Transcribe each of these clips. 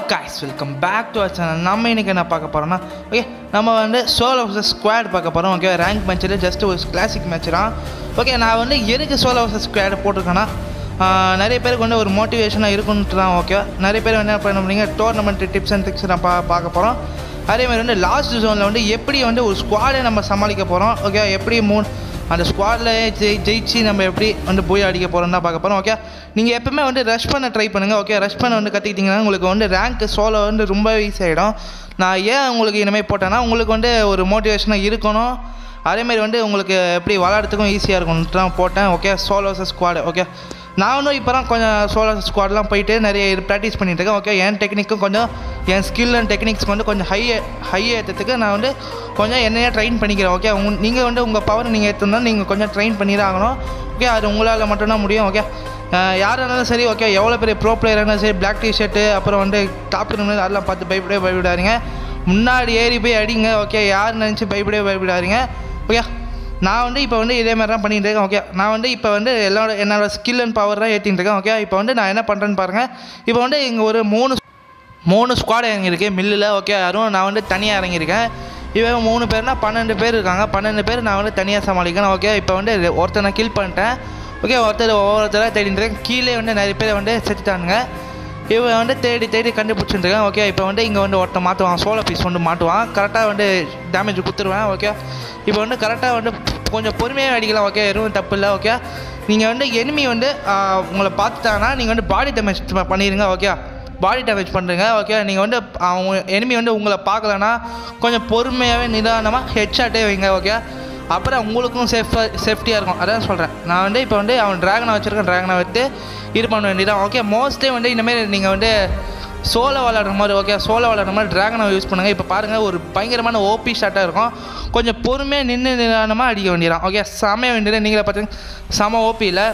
guys, welcome back to our channel. நம்ம இன்னைக்கு என்ன பார்க்க போறோம்னா ஓகே நம்ம வந்து சோலோ vs ஸ்குவாட் பார்க்க போறோம். ஓகே ரேங்க் மேட்ச்ல ஜஸ்ட் ஒரு கிளாசிக் மேட்ச் தான். ஓகே நான் வந்து எதுக்கு சோலோ vs ஸ்குவாட் போட்டுருக்கேன்னா நிறைய பேருக்கு வந்து ஒரு மோட்டிவேஷனாக இருக்குன்ட்டு தான். ஓகே நிறைய பேர் என்ன பண்ணுறீங்க டோர்னமெண்ட் டிப்ஸ் அண்ட் ட்ரிக்ஸ் நான் பார்க்க போகிறோம். அதே மாதிரி வந்து லாஸ்ட் ஜோனில் வந்து எப்படி வந்து ஒரு ஸ்குவாடை நம்ம சமாளிக்க போகிறோம். ஓகே எப்படி அந்த ஸ்குவாடில் ஜெயிச்சு நம்ம எப்படி வந்து போய் அடிக்க போகிறோம் தான் பார்க்க போகிறோம். ஓகே நீங்கள் எப்பவுமே வந்து ரஷ் பண்ண ட்ரை பண்ணுங்கள். ஓகே ரஷ் பண்ண வந்து கற்றுக்கிட்டிங்கன்னா உங்களுக்கு வந்து ரேங்க் சோலோ வந்து ரொம்ப ஈஸியாகிடும். நான் ஏன் உங்களுக்கு இனிமேல் போட்டேன்னா உங்களுக்கு வந்து ஒரு மோட்டிவேஷனாக இருக்கணும். அதேமாதிரி வந்து உங்களுக்கு எப்படி விளாட்றதுக்கும் ஈஸியாக இருக்கும்னு தான் போட்டேன். Okay solo vs squad. Okay நானும் இப்போ தான் கொஞ்சம் சோலோ ஸ்குவாட்லாம் போயிட்டு நிறைய ப்ராக்டிஸ் பண்ணிட்டுருக்கேன். ஓகே என் டெக்னிக்கும் கொஞ்சம் என் ஸ்கில் அண்ட் டெக்னிக்ஸ் வந்து கொஞ்சம் ஹை ஏற்றத்துக்கு நான் வந்து கொஞ்சம் என்னையே ட்ரெயின் பண்ணிக்கிறேன். ஓகே நீங்கள் வந்து உங்கள் பவர் நீங்கள் ஏற்றுனா நீங்கள் கொஞ்சம் ட்ரெயின் பண்ணி தான் ஆகணும். ஓகே அது உங்களால் மட்டும்தான் முடியும். ஓகே யாராக இருந்தாலும் சரி ஓகே எவ்வளோ பெரிய ப்ரோ பிளேயராக இருந்தாலும் சரி பிளாக் டிஷர்ட்டு அப்புறம் வந்து டாப் கிரிமினல் அதெல்லாம் பார்த்து பயப்படாதீங்க. முன்னாடி ஏறி போய் அடிங்க. ஓகே யார் நினச்சி பயப்படாதீங்க. ஓகே நான் வந்து இப்போ வந்து இதே மாதிரி தான் பண்ணிகிட்டு இருக்கேன். ஓகே நான் வந்து இப்போ வந்து என்னோட ஸ்கில் அண்ட் பவர் தான் ஏற்றிட்டு இருக்கேன். ஓகே இப்போ வந்து நான் என்ன பண்ணுறேன்னு பாருங்கள். இப்போ வந்து இங்கே ஒரு மூணு ஸ்குவாட் இறங்கியிருக்கேன் மில்லில். ஓகே அதுவும் நான் வந்து தனியாக இறங்கியிருக்கேன். இவன் 3 பேர்னா 12 பேர் இருக்காங்க. 12 பேர் நான் வந்து தனியாக சமாளிக்கணும். ஓகே இப்போ வந்து ஒருத்தர் நான் கில் பண்ணிட்டேன். ஓகே ஒவ்வொருத்தராக தேடிட்டு இருக்கேன். கீழே வந்து நிறைய பேர் வந்து செத்துட்டானுங்க. இவன் வந்து தேடி கண்டுபிடிச்சிட்டுருக்கேன். ஓகே இப்போ வந்து இங்கே வந்து ஒருத்தன் மாற்றுவான். சோலோ பீஸ் வந்து மாட்டுவான். கரெக்டாக வந்து டேமேஜ் கொடுத்துருவேன். ஓகே இப்போ வந்து கரெக்டாக வந்து கொஞ்சம் பொறுமையாக அடிக்கலாம். ஓகே எதுவும் தப்பு இல்லை. ஓகே நீங்கள் வந்து எனிமி வந்து உங்களை பார்த்துட்டாங்கன்னா நீங்கள் வந்து பாடி டேமேஜ் பண்ணிடுங்க. ஓகே பாடி டேமேஜ் பண்ணுறீங்க. ஓகே நீங்கள் வந்து அவங்க எனிமி வந்து உங்களை பார்க்கலன்னா கொஞ்சம் பொறுமையாகவே நிதானமாக ஹெட்ஷாட்டே வைங்க. ஓகே அப்புறம் உங்களுக்கும் சேஃப்டியாக இருக்கும். அதான் சொல்கிறேன். நான் வந்து இப்போ வந்து அவன் ட்ராகனை வச்சுருக்கேன். ட்ராகனை வச்சு இது பண்ண வேண்டியதான். ஓகே மோஸ்ட்லி வந்து இந்தமாரி நீங்கள் வந்து சோலோ விளாடுற மாதிரி ஓகே சோலோ விளாடுற மாதிரி ட்ராகனை யூஸ் பண்ணுங்கள். இப்போ பாருங்கள் ஒரு பயங்கரமான ஓபி ஷாட்டாக இருக்கும். கொஞ்சம் பொறுமையாக நிதானமாக அடிக்க வேண்டியதான். ஓகே செமையாக வேண்டியது நீங்களே பார்த்தீங்க செம ஓபியில்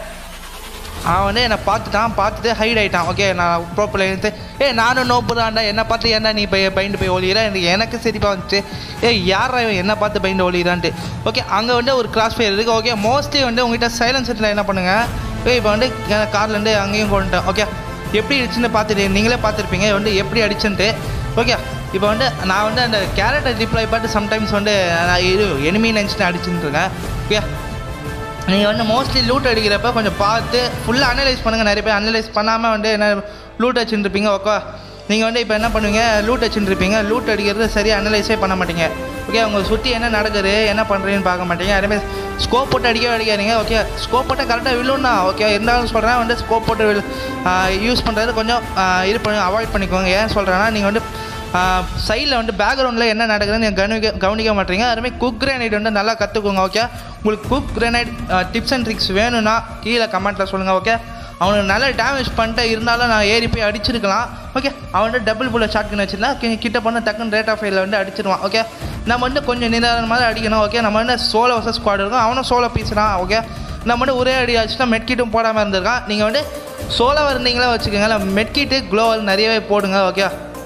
அவன் வந்து என்னை பார்த்துட்டு ஹைட் ஆகிட்டான். ஓகே நான் ப்ரோப்பில் இருந்து நானும் நோப்புதான்டா என்னை பார்த்து ஏன்டா நீ பயந்து போய் ஒழிகிறா எனக்கு சிரிப்பாக வந்துச்சு. யாரா என்னை பார்த்து பயந்து ஒழிகிறான்ட்டு. ஓகே அங்கே வந்து ஒரு கிராஸ் ஃபயர் இருக்குது. ஓகே மோஸ்ட்லி வந்து உங்கள்கிட்ட சைலன்சரில் என்ன பண்ணுங்கள். இப்போ வந்து கார்லேருந்து அங்கேயும் கொண்டுட்டேன். ஓகே எப்படி அடிச்சுன்னு பார்த்துட்டு நீங்களே பார்த்துருப்பீங்க வந்து எப்படி அடிச்சுன்ட்டு. ஓகே இப்போ வந்து நான் வந்து அந்த கேரக்டர் டிப்ளாய் பார்த்து சம்டைம்ஸ் வந்து நான் எனிமி நினச்சிட்டு அடிச்சுட்டு இருக்கேன். ஓகே நீங்கள் வந்து மோஸ்ட்லி லூட் அடிக்கிறப்ப கொஞ்சம் பார்த்து ஃபுல்லாக அனலைஸ் பண்ணுங்கள். நிறைய பேர் அனலைஸ் பண்ணாமல் வந்து என்ன லூட் வச்சுருப்பீங்க. ஓகே நீங்கள் வந்து இப்போ என்ன பண்ணுவீங்க லூட் வச்சுருப்பீங்க. லூட் அடிக்கிறது சரியாக அனலைஸே பண்ண மாட்டீங்க. ஓகே உங்களை சுற்றி என்ன நடக்குது என்ன பண்ணுறீங்கன்னு பார்க்க மாட்டீங்க. அதேமாதிரி ஸ்கோப் போட்டு அடிக்காதீங்க. ஓகே ஸ்கோப் போட்டால் கரெக்டாக விழுன்னா. ஓகே இருந்தாலும் சொல்கிறேன் வந்து ஸ்கோப் போட்டு யூஸ் பண்ணுறது கொஞ்சம் இது பண்ணி அவாய்ட் பண்ணிக்கோங்க. ஏன் சொல்கிறேன்னா நீங்கள் வந்து சைடில் வந்து பேக்ரவுண்டில் என்ன நடக்குதுன்னு நீங்கள் கவனிக்க மாட்டீங்க. அதுமாதிரி குக் கிரேனைட் வந்து நல்லா கற்றுக்கோங்க. ஓகே உங்களுக்கு cook grenade tips and tricks வேணும்னா கீழே கமெண்ட்டில் சொல்லுங்கள். ஓகே அவனுக்கு நல்லா டேமேஜ் பண்ணிட்டு இருந்தாலும் நான் ஏறி போய் அடிச்சிருக்கலாம். ஓகே அவன்கிட்ட டபுள் புல்லட் ஷாட்கன் வச்சுருந்தா கிட்ட பண்ண டக்குன்னு ரேட் ஆஃப் ஃபயரில் வந்து அடிச்சிடுவான். ஓகே நம்ம வந்து கொஞ்சம் நிதானமாக அடிக்கணும். ஓகே நம்ம வந்து சோலோ vs ஸ்குவாட் இருக்கும். அவனும் சோலோ பீஸ் தான். ஓகே நம்ம வந்து ஒரே அடி அடிச்சுட்டா மெட்கிட்டும் போடாமல் இருந்திருக்கான். நீங்கள் வந்து சோலோவாக இருந்தீங்களா வச்சுக்கோங்க. மெட்கிட்டு க்ளோவல் நிறையவே போடுங்க. ஓகே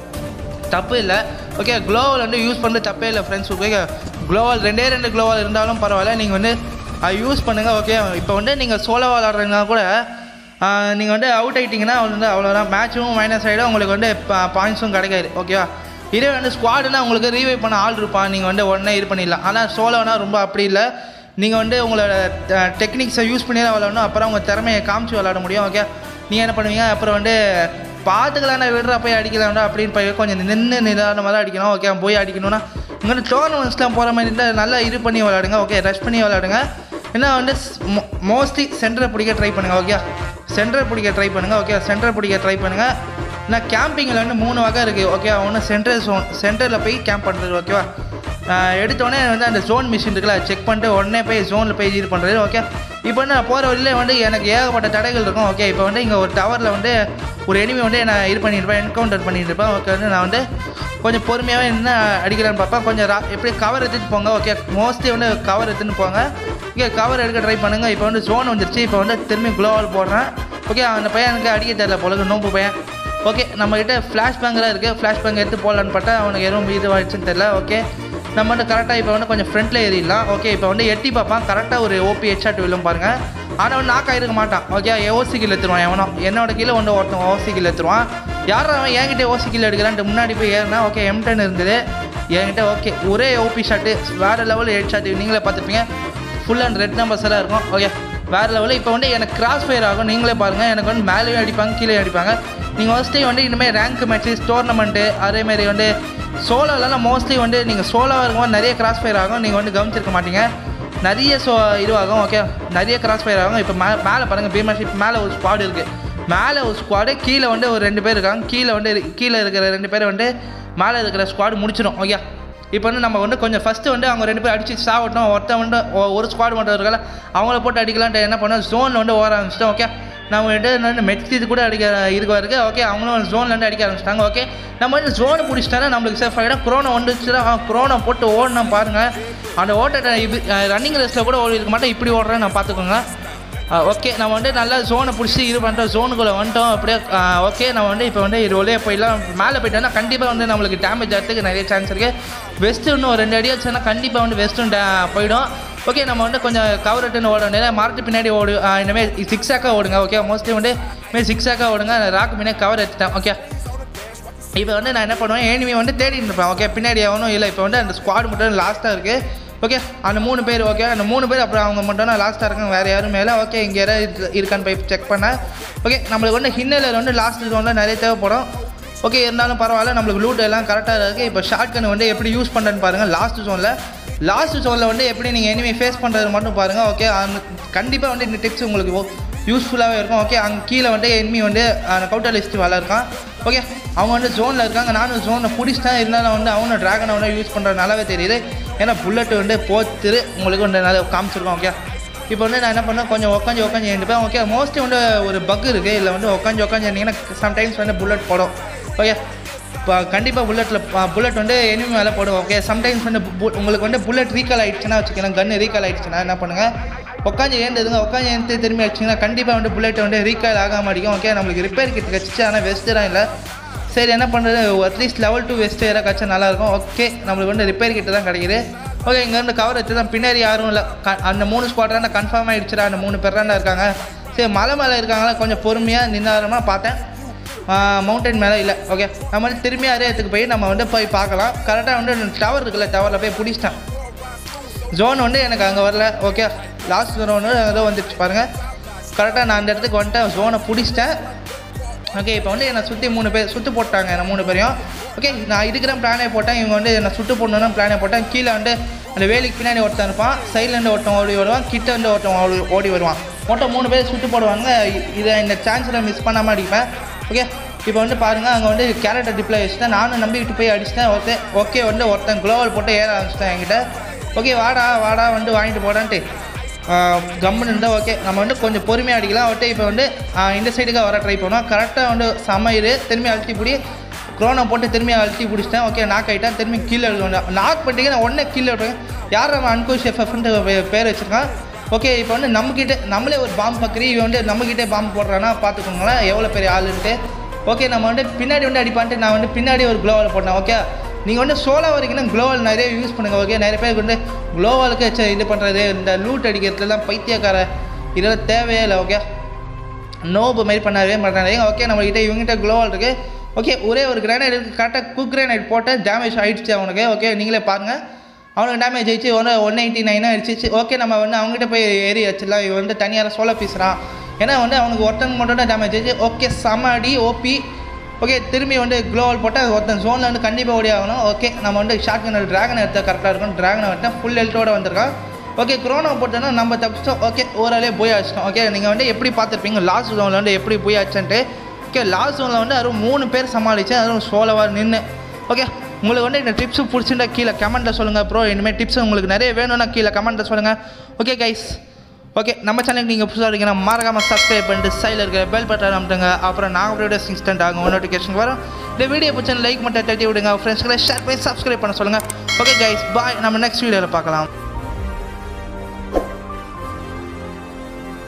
தப்பு இல்லை. ஓகே க்ளோவல் வந்து யூஸ் பண்ணுறது தப்பே இல்லை ஃப்ரெண்ட்ஸ். ஓகே க்ளோவல் 2 க்ளோவல் இருந்தாலும் பரவாயில்ல நீங்கள் வந்து அதை யூஸ் பண்ணுங்கள். ஓகே இப்போ வந்து நீங்கள் சோலோ விளாட்றீங்கன்னா கூட நீங்கள் வந்து அவுட் ஆகிட்டிங்கன்னா வந்து அவ்வளோதான் மேட்சும் மைனஸ் ஆகிடும். உங்களுக்கு வந்து பாயிண்ட்ஸும் கிடைக்காது. ஓகேவா இதே வந்து ஸ்குவாடுனா உங்களுக்கு ரீவைவ் பண்ண ஆள் இருப்பான். நீங்கள் வந்து உடனே இது பண்ணிடலாம். ஆனால் சோலோனா ரொம்ப அப்படி இல்லை. நீங்கள் வந்து உங்களோட டெக்னிக்ஸை யூஸ் பண்ணி தான் விளாடணும். அப்புறம் உங்கள் திறமையை காமிச்சு விளாட முடியும். ஓகே நீங்கள் என்ன பண்ணுவீங்க அப்புறம் வந்து பார்த்துக்கலாம்னா விடுறா போய் அடிக்கலாம்டா அப்படின்னு போய் கொஞ்சம் நிதானமாக தான் அடிக்கணும். ஓகே போய் அடிக்கணும்னா இங்கே வந்து டோர்னமெண்ட்ஸ்லாம் போகிற மாதிரி இருந்தால் நல்லா இது பண்ணி விளாடுங்க. ஓகே ரஷ் பண்ணி விளாடுங்க. ஏன்னா வந்து மோஸ்ட்லி சென்டரை பிடிக்க ட்ரை பண்ணுங்கள். ஓகே சென்டரை பிடிக்க ட்ரை பண்ணுங்கள். ஓகே சென்டரை பிடிக்க ட்ரை பண்ணுங்கள். ஏன்னா கேம்பிங்கில் வந்து 3 வகை இருக்குது. ஓகே ஒன்று சென்டரில் போய் கேம்ப் பண்ணுறது. ஓகேவா எடுத்தோடனே வந்து அந்த ஜோன் மிஷின் இருக்குல்ல செக் பண்ணிட்டு உடனே போய் ஜோனில் போய் இது பண்ணுறது. ஓகே இப்போ வந்து நான் போகிற வழியில் வந்து எனக்கு ஏகப்பட்ட தடைகள் இருக்கும். ஓகே இப்போ வந்து இங்கே ஒரு டவரில் வந்து ஒரு எனிமி வந்து நான் இது பண்ணியிருப்பேன் என்கவுண்டர் பண்ணிட்டு இருப்பேன். ஓகே வந்து நான் வந்து கொஞ்சம் பொறுமையாகவே என்ன அடிக்கலான்னு பார்ப்பேன். கொஞ்சம் எப்படி கவர் எடுத்துகிட்டு போங்க. ஓகே மோஸ்ட்லி வந்து கவர் எடுத்துன்னு போங்க. ஓகே கவர் எடுக்க ட்ரை பண்ணுங்கள். இப்போ வந்து ஜோன் வந்துருச்சு. இப்போ வந்து திரும்பி க்ளோவல் போடுறேன். ஓகே அந்த பையன் எனக்கு அடிக்க தெரியல போல நோம்பு பையன். ஓகே நம்மக்கிட்ட ஃப்ளாஷ் பேங்கெலாம் இருக்குது. ஃப்ளாஷ் பேங்க் எடுத்து போடலான்னு பார்த்தா அவனுக்கு எதுவும் இது ஆகிடுச்சுன்னு தெரியல. ஓகே நம்ம வந்து கரெக்டாக இப்போ வந்து கொஞ்சம் ஃப்ரண்ட்டில் ஏறிடலாம். ஓகே இப்போ வந்து எட்டி பார்ப்பான் கரெக்டாக ஒரு ஓபி ஹெட்ஷாட் விழும் பாருங்கள். ஆனால் வந்து நாக்காக இருக்க மாட்டான். ஓகே ஓசி கில் எடுத்துருவான். எவனோ என்னோட கீழே ஒருத்தன் ஓசி கில் எடுத்துருவான். யாரும் அவன் என்கிட்ட ஓசி கில் எடுக்கிறான்ட்டு முன்னாடி போய் ஏறினா ஓகே M10 இருந்தது என்கிட்ட. ஓகே ஒரே ஓபி ஷாட்டு வேறு லெவல் ஹெட் ஷாட்டு நீங்களே பார்த்துருப்பீங்க. ஃபுல் அண்ட் ரெட் நம்பர்ஸ் எல்லாம் இருக்கும். ஓகே வேறு லெவலில் இப்போ வந்து எனக்கு கிராஸ் ஃபயர் ஆகும். நீங்களே பாருங்கள் எனக்கு வந்து மேலேயும் அடிப்பாங்க கீழே அடிப்பாங்க. நீங்கள் ஃபஸ்ட்டு வந்து இனிமேல் ரேங்க் மேட்சஸ் டோர்னமெண்ட்டு அதேமாதிரி வந்து சோலோலாம் மோஸ்ட்லி வந்து நீங்கள் சோலோவாக இருக்கும்போது நிறைய கிராஸ் ஃபயர் ஆகும். நீங்கள் வந்து கவனிச்சிருக்க மாட்டீங்க. நிறைய இதுவாகும். ஓகே நிறைய கிராஸ் ஃபயர் ஆகும். இப்போ மேலே பாருங்கள் பீமர்ஷிப் மேலே ஒரு ஸ்குவாட் இருக்குது. மேலே ஒரு ஸ்குவாடு கீழே வந்து ஒரு 2 பேர் இருக்காங்க. கீழே இருக்கிற 2 பேர் வந்து மேலே இருக்கிற ஸ்குவாடு முடிச்சிடும். ஓகே இப்போ வந்து நம்ம வந்து கொஞ்சம் ஃபஸ்ட்டு வந்து அவங்க 2 பேர் அடிச்சு சாவட்டும். ஒருத்தன் வந்து ஒரு ஸ்குவாடு மட்டும் இருக்கல அவங்கள போட்டு அடிக்கலான்ட்டு என்ன பண்ணோம் ஜோனில் வந்து ஓர ஆரம்பிச்சிட்டோம். ஓகே நம்ம வந்து மெட்ஸிது கூட அடிக்க இதுக்கு வருது. ஓகே அவங்களும் ஜோன்லேருந்து அடிக்க ஆரம்பிச்சிட்டாங்க. ஓகே நம்ம வந்து ஜோனை பிடிச்சிட்டா நம்மளுக்கு சேஃப் ஆகிடும். கொரோனா வந்துச்சுன்னா கொரோனா போட்டு ஓடணும் பாருங்கள். அந்த ஓட்ட ரன்னிங் ரேஸில் கூட ஓடி இருக்க மாட்டேன். இப்படி ஓடுறேன் நான் பார்த்துக்கோங்க. ஓகே நம்ம வந்து நல்லா ஜோனை பிடிச்சி இது பண்ணிட்டோம். ஜோனுக்குள்ளே வந்துட்டோம் அப்படியே. ஓகே நம்ம வந்து இப்போ வந்து இது ஒரே போயிடலாம். மேலே போயிட்டோம்னா கண்டிப்பாக வந்து நம்மளுக்கு டேமேஜ் ஆகிறதுக்கு நிறைய சான்ஸ் இருக்குது. வெஸ்ட்டு இன்னும் 2 அடி வச்சுன்னா கண்டிப்பாக வந்து வெஸ்ட்டும் போயிடும். ஓகே நம்ம வந்து கொஞ்சம் கவர்ட்டுன்னு ஓட வேண்டியது மரத்து பின்னாடி ஓடு. இனிமேல் 6 ஓடுங்க. ஓகே மோஸ்ட்லி வந்து இனிமேல் 6 ஓடுங்க. ராக்கு பின்னாடி கவர் எடுத்துட்டேன். ஓகே இப்போ வந்து நான் என்ன பண்ணுவேன் எனிமி வந்து தேடிட்டு இருப்பேன். ஓகே பின்னாடி ஆகணும் இல்லை. இப்போ வந்து அந்த ஸ்குவாட் மட்டும் லாஸ்ட்டாக இருக்குது. ஓகே அந்த 3 பேர். ஓகே அந்த 3 பேர் அப்புறம் அவங்க மட்டும் தான் லாஸ்ட்டாக இருக்காங்க. வேறு யாரும் மேலே. ஓகே இங்கே யாராவது இருக்கான்னு போய் செக் பண்ணேன். ஓகே நம்மளுக்கு வந்து ஹின்னலர் வந்து லாஸ்ட் ஜோனில் நிறைய தேவைப்படும். ஓகே இருந்தாலும் பரவாயில்ல நம்மளுக்கு லூட் எல்லாம் கரெக்டாக இருக்குது. இப்போ ஷார்ட் கன் வந்து எப்படி யூஸ் பண்ணுறேன்னு பாருங்கள். லாஸ்ட் ஜோனில் வந்து எப்படி நீங்கள் எனிமி ஃபேஸ் பண்ணுறது மட்டும் பாருங்கள். ஓகே கண்டிப்பாக வந்து இந்த டிப்ஸ் உங்களுக்கு யூஸ்ஃபுல்லாகவே இருக்கும். ஓகே அங்கே கீழே வந்து எனிமி வந்து கவுட்டர் லிஸ்ட் வேலை இருக்கான். ஓகே அவங்க வந்து ஜோனில் இருக்காங்க. நானும் ஜோனில் பிடிச்சிட்டேன். இருந்தாலும் வந்து அவனும் ட்ராகனை வந்து யூஸ் பண்ணுறது நல்லாவே தெரியுது. ஏன்னா புல்லட்டு வந்து போத்துரு உங்களுக்கு வந்து நல்லா காமிச்சிருக்கோம். ஓகே இப்போ வந்து நான் என்ன பண்ணேன் கொஞ்சம் உட்காந்து எழுந்துப்பேன். ஓகே மோஸ்ட்லி வந்து ஒரு பக் இருக்குது. இல்லை வந்து உட்காந்து இருந்தீங்கன்னா சம்டைம்ஸ் வந்து புல்லட் போடும். ஓகே இப்போ கண்டிப்பாக புல்லட் வந்து எனிமி மேலே போடும். ஓகே சம்டைம்ஸ் வந்து உங்களுக்கு வந்து புல்லட் ரீகால் ஆகிடுச்சுன்னா வச்சுக்கலாம். கன்று ரீகால் ஆகிடுச்சுன்னா என்ன பண்ணுங்கள் உட்காந்து எழுந்து திரும்பி அடிச்சிங்கன்னா கண்டிப்பாக வந்து புல்லட் வந்து ரீகால் ஆகாமல் அடிக்கும். ஓகே நம்மளுக்கு ரிப்பேர் கிட்ட கிடச்சிச்சு. ஆனால் வெஸ்ட்டு தான் இல்லை. சரி என்ன பண்ணுறது அட்லீஸ்ட் லெவல் 2 வெஸ்ட்டு ஏதாவது கிடச்சா நல்லாயிருக்கும். ஓகே நம்மளுக்கு வந்து ரிப்பேர் கிட்ட தான் கிடைக்குது. ஓகே இங்கேருந்து கவர் வச்சு தான் பின்னாடி யாரும் இல்லை. அந்த 3 ஸ்குவாட்ரான கன்ஃபார்ம் ஆகிடுச்சுடா. அந்த 3 பேர் தான் இருக்காங்க. சரி மலை மேலே இருக்காங்களா கொஞ்சம் பொறுமையாக நின்னாரமாக பார்த்தேன். மவுண்டன் மேலே இல்லை. ஓகே நம்ம வந்து திரும்பி அதே இடத்துக்கு போய் பார்க்கலாம். கரெக்டாக வந்து டவர் இருக்குல்ல டவரில் போய் பிடிச்சிட்டேன். ஜோன் வந்து எனக்கு அங்கே வரல. ஓகே லாஸ்ட் ஜோன் ஒன்று ஏதோ வந்துடுச்சு பாருங்கள். கரெக்டாக நான் அந்த இடத்துக்கு வந்துட்டேன். ஜோனை பிடிச்சிட்டேன். ஓகே இப்போ வந்து என்னை சுற்றி 3 பேர் சுட்டு போட்டாங்க. என்னை 3 பேரையும். ஓகே நான் இருக்கிற பிளானே போட்டேன். இவங்க வந்து என்னை சுட்டு போடணுன்னு பிளானே போட்டேன். கீழே வந்து அந்த வேலிக்கு பின்னாடி ஒருத்தன் இருப்பான். சைட்லேருந்து ஒருத்தன் ஓடி வருவான். கிட்ட வந்து ஒருத்தன் ஓடி வருவான். மொத்தம் 3 பேர் சுட்டு போடுவாங்க. இதை இந்த சான்ஸில் மிஸ் பண்ணாமல் அடிப்பேன். ஓகே இப்போ வந்து பாருங்கள் அங்கே வந்து கேரக்டர் டிப்ளை வச்சுட்டேன். நானும் நம்பிக்கிட்டு போய் அடிச்சிட்டேன். ஓகே வந்து ஒருத்தன் குளோவல் போட்டு ஏற ஆரம்பிச்சிட்டேன் என்கிட்ட. ஓகே வாடா வந்து வாங்கிட்டு போடான்ட்டு கம்முன்னு இருந்தால். ஓகே நம்ம வந்து கொஞ்சம் பொறுமையாக அடிக்கலாம். ஓகே இப்போ வந்து இந்த சைடுக்காக வர ட்ரை பண்ணுவோம். கரெக்டாக வந்து சமையல் திரும்பி அழுத்தி பிடி க்ரோனை போட்டு திரும்பி அழுத்தி பிடிச்சிட்டேன். ஓகே நாக் ஆகிட்டேன். திரும்பி கீழே எழுதுவேன். நாக் பண்ணிட்டு நான் உடனே கீழே விட்டுருவேன். யார் நம்ம அன்கோஷ் எஃப்எஃப்ன்ட்டு பேர் வச்சுருக்கான். ஓகே இப்போ வந்து நம்மளே ஒரு பாம்பு பக்கரி இவன் வந்து நம்மக்கிட்டே பாம்பு போடுறான்னா பார்த்துக்கோங்களேன் எவ்வளோ பெரிய ஆளுன்ட்டு. ஓகே நம்ம வந்து பின்னாடி வந்து அடிப்பான்ட்டு நான் வந்து பின்னாடி ஒரு க்ளோவல் போட்டேன். ஓகே நீங்கள் வந்து சோலா வரைக்கும் க்ளோவல் நிறைய யூஸ் பண்ணுங்கள். ஓகே நிறைய பேருக்கு வந்து க்ளோவலுக்கு இது பண்ணுறது இந்த லூட் அடிக்கிறதுலாம் பைத்தியக்கார இதெல்லாம் தேவையே இல்லை. ஓகே நோபு மாரி பண்ணவே மாட்டாங்க. ஓகே நம்மகிட்ட இவங்ககிட்ட க்ளோவல் இருக்குது. ஓகே ஒரே ஒரு கிரானைட் இருக்குது. கரெக்டாக குக் கிரானைட் போட்டு டேமேஜ் ஆகிடுச்சு அவனுக்கு. ஓகே நீங்களே பாருங்கள் அவனுக்கு டேமேஜ் ஆகிடுச்சு. 189 ஆகிடுச்சு. ஓகே நம்ம வந்து அவங்ககிட்ட போய் ஏறி வச்சிடலாம். இவன் வந்து தனியார சோலா பேசுகிறான். ஏன்னா வந்து அவனுக்கு ஒருத்தன் மட்டும் தான் டேமேஜ் ஆகிடுச்சு. Okay சமாடி OP. ஓகே திரும்பி வந்து க்ளோவல் போட்டால் ஒருத்தன் ஜோனில் வந்து கண்டிப்பாக ஓடி ஆகணும். ஓகே நம்ம வந்து ஷார்ட் கன் ட்ராகன் எடுத்தால் கரெக்டாக இருக்கும். ட்ராகனை எடுத்தால் ஃபுல் ஹெல்த்தோடு வந்திருக்கான். ஓகே கொரோனா போட்டோன்னா நம்ம தப்பிச்சிட்டோம். ஓகே ஓரளவே போய் அடிச்சிட்டோம். ஓகே நீங்கள் வந்து எப்படி பார்த்துருப்பீங்க லாஸ்ட் ஜோனில் வந்து எப்படி போய் அடிச்சுன்ட்டு. ஓகே லாஸ்ட் ஜோனில் வந்து அதுவும் 3 பேர் சமாளித்தேன். அதுவும் சோலவாக நின்று. ஓகே உங்களுக்கு வந்து இந்த டிப்ஸு பிடிச்சிருந்தா கீழே கமெண்ட்டில் சொல்லுங்கள். ப்ரோ இனிமேல் டிப்ஸ் உங்களுக்கு நிறைய வேணும்னா கீழே கமெண்ட்டில் சொல்லுங்கள். ஓகே கைஸ் ஓகே நம்ம சேனலுக்கு நீங்கள் புதுசாக இருக்கீங்கன்னா மறக்காமல் சப்ஸ்கிரைப் பண்ணிட்டு சைடில் இருக்கிற பெல் பட்டன் அமுட்டுங்க. அப்புறம் நாங்கள் வீடியோஸ் இன்ஸ்டன்ட் ஆகும் நோட்டிஃபிகேஷன் வரும். இந்த வீடியோ பிடிச்சா லைக் மட்டும் தட்டி விடுங்க. ஃப்ரெண்ட்ஸ்களை ஷேர் பண்ணி சப்ஸ்கிரைப் பண்ண சொல்லுங்கள். Okay guys bye. நம்ம நெக்ஸ்ட் வீடியோவில் பார்க்கலாம்.